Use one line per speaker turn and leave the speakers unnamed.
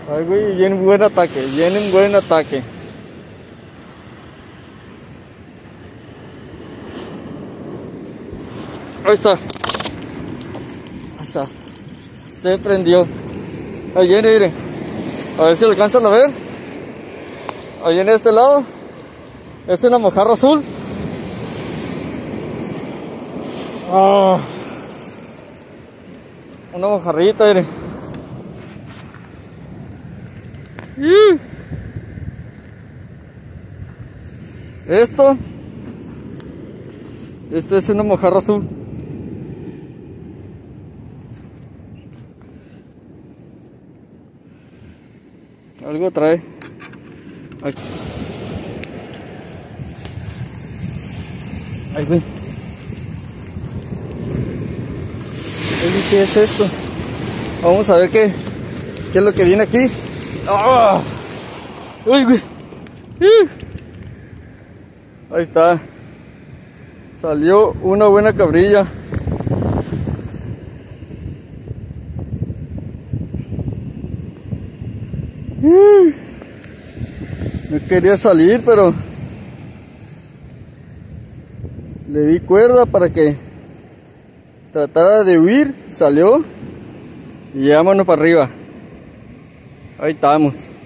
Ay, güey, viene un buen ataque, viene un buen ataque. Ahí está. Ahí está. Se prendió. Ahí viene, mire. A ver si lo alcanzan a ver. Ahí viene de este lado. Es una mojarra azul. Ah. Una mojarrita, mire. Esto es una mojarra azul. Algo trae. Aquí. Ay, güey. ¿Qué es esto? Vamos a ver qué es lo que viene aquí. ¡Ah! ¡Uy, güey! Ahí está. Salió una buena cabrilla. No quería salir, pero le di cuerda para que tratara de huir. Salió y vámonos para arriba. Ahí estamos.